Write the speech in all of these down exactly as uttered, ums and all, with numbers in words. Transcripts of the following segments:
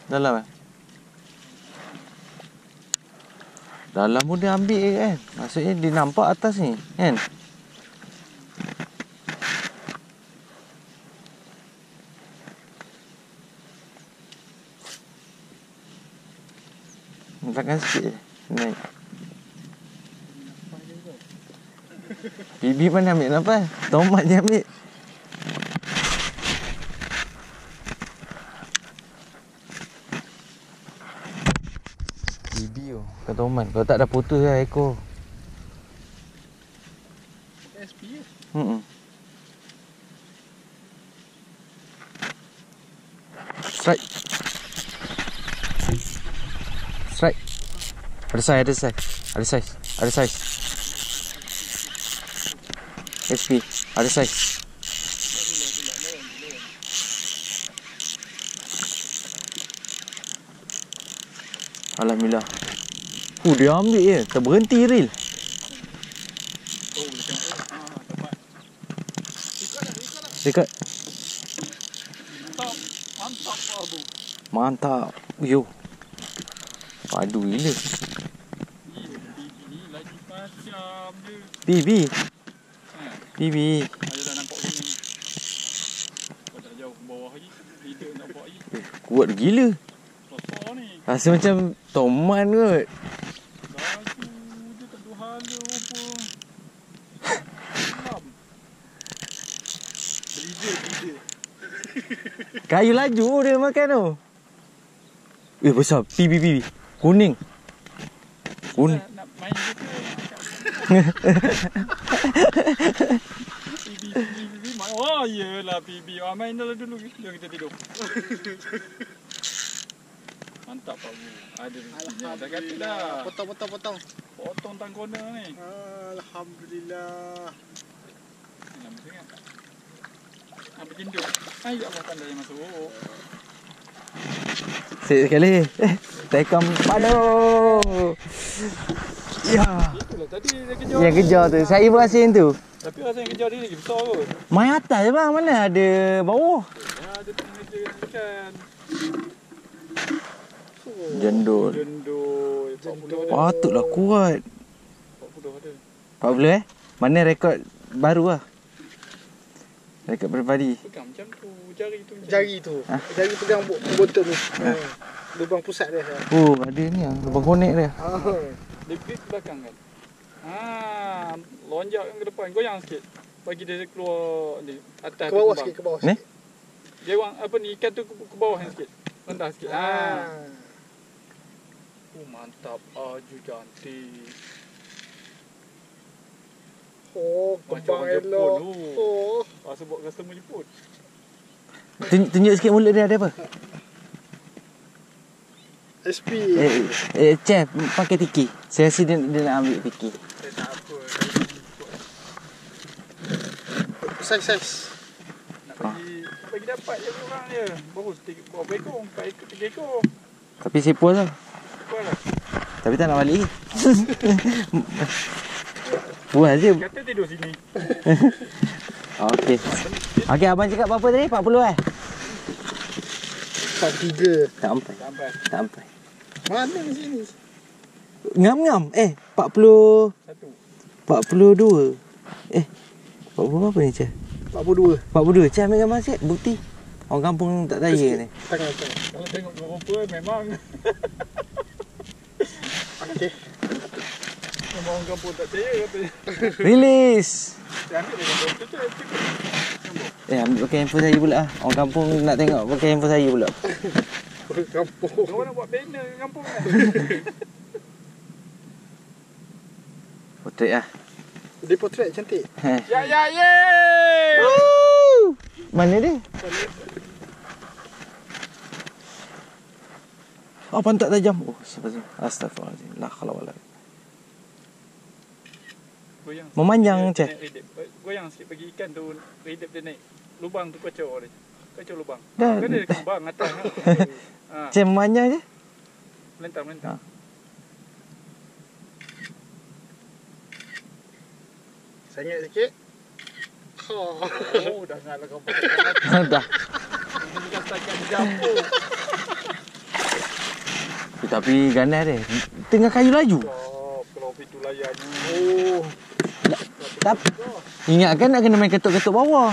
Dalam eh? Dalam pun dia ambil kan. Maksudnya dia nampak atas ni kan. Letakkan sikit je. Naik. Bibi mana ambil nafas? Tomat je ambil. Bibi tu. Kau tomat. Kalau tak dah putus lah ekor. S P je. Hmm. Strike. Strike. Ada size, ada size. Ada size. Ada size. S P. Ada size. Alhamdulillah. Uh, dia ambil je. Tak berhenti reel. Oh, boleh tengok. Ah, dapat. Ikat dah, ikat dah. Dekat. Mantap. Mantap, Abu. Mantap. Yo. Padu gila. Ni lagi macam dia. Bibi. Ha. Bibi. Ayolah nampak sini. Kau tak jauh ke bawah lagi. Tidak nampak lagi. Kuat gila. Besar ni. Rasa macam toman kot. Laju dia tak ada hala rupa. Selam. Belize, belize. Kayu laju dia makan tu. Eh besar. Bibi, bibi. Kuning. Kuning. Nak, nak main je ke? P B, P B, P B, main. Oh, iyalah P B. Ah, main dulu dulu. Jom kita tidur. Mantap Pak Bu. Ada rezekinya. Dah kata dah. Potong, potong, potong. Potong tang corner ni. Alhamdulillah. Lama sangat. Nampak jenduk. Ayo Allah tanda yang masuk. Sikit sekali. Eh, tekam padu. Ya. Itulah tadi dia kejar. Yang kejar tu. Saya pun rasa yang tu. Tapi rasa yang kejar dia lagi besar kot. Main atas je bang. Mana ada bawah. Ya, dia tengah kerja ikan. Jendul. Jendul. Jendul. Patutlah kuat. empat puluh ada. empat puluh eh? Mana rekod baru lah. Rekod peribadi. Pegang macam tu. Jari tu. Jari tu. Ha? Jari pegang botol ni. Ha. Lubang pusat dia. Oh, ada ni yang lubang konek dia. Ha. Dia grip ke belakang kan. Ha, lonjak ke depan. Goyang sikit. Bagi dia keluar ni. Atas Ke bawah tu sikit, ke bawah Ni? sikit. Dia orang apa ni ikan tu ke, ke bawah yang sikit. Rendah sikit. Ha. Ha. Oh, mantap. Aju cantik. Oh, Macam kembang orang Jepun elok. tu. Oh. Rasa buat customer Jepun. Tunjuk, tunjuk sikit mulut dia ada apa? S P. Eh, eh chef pakai tiki. Saya rasa dia, dia nak ambil tiki. Eh, tak apa. Saiz, saiz. Nak bagi, nak bagi dapat je orang dia. Baru tiga, berapa ekor? Empat ekor, tiga ekor. Tapi saya puas lah. Kuat lah. Tapi tak nak balik. Puas je. Kata tidur sini. Okey. Okey, abang cakap berapa tadi? empat puluh eh? empat puluh tiga. Tak sampai. Sampai. Tak sampai. Mana di sini? Ngam-ngam. Eh, empat puluh. Satu. empat puluh dua. Eh, empat puluh berapa ni, Cah? empat puluh dua. empat puluh dua. Cah ambil gambar sikit. Bukti. Orang kampung tak tanya ni. Tangan, tangan. Kalau tengok berapa memang. Okey. Memang orang kampung tak percaya katanya. Release. Dia ambil dia gambar. Betul tak? Eh, ambil pakai handphone saya pula. Orang kampung nak tengok pakai handphone saya pula. Orang kampung. Orang nak buat banner kat kampung kan. Portrait lah. Dia potret cantik. Eh. Ya ya ye. Woo! Mana dia? Oh, pantat tajam. Oh, sebab astagfirullahaladzim. La khala wala. Goyang. Memanjang, Dia Cik. naik redip. Goyang sikit bagi ikan tu redip dia naik. Lubang tu kacau dia. Kacau lubang. Dah. Kan dia lubang atas kan. Ha. Macam mana je? Melentang melentang. Ha. Sengit sikit. Oh, dah sangatlah kau. Dah. Bukan setakat jambu. Tapi ganas dia. Tengah kayu laju. Oh, kalau pintu layarnya. Oh. Tapi ingatkan nak kena main ketuk-ketuk bawah.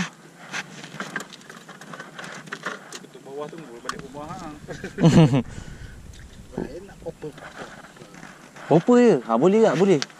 Ketuk bawah tu boleh balik rumah hang. Baik nak open. Apa je? Ha boleh tak? Boleh.